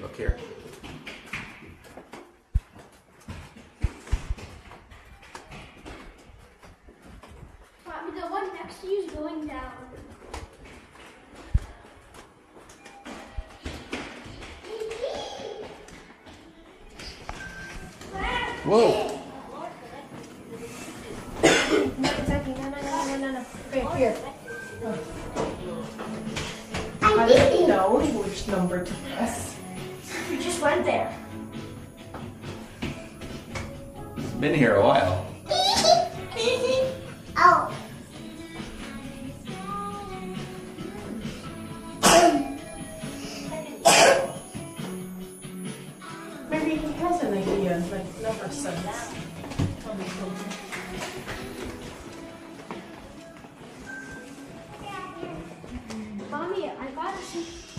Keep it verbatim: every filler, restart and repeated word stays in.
Look here. Mommy, the one next to you is going down. Whoa! Okay, here. I I did. don't know which number to press. You just went there. It's been here a while. Oh. Maybe he has an idea, like number sense. Mommy, I got a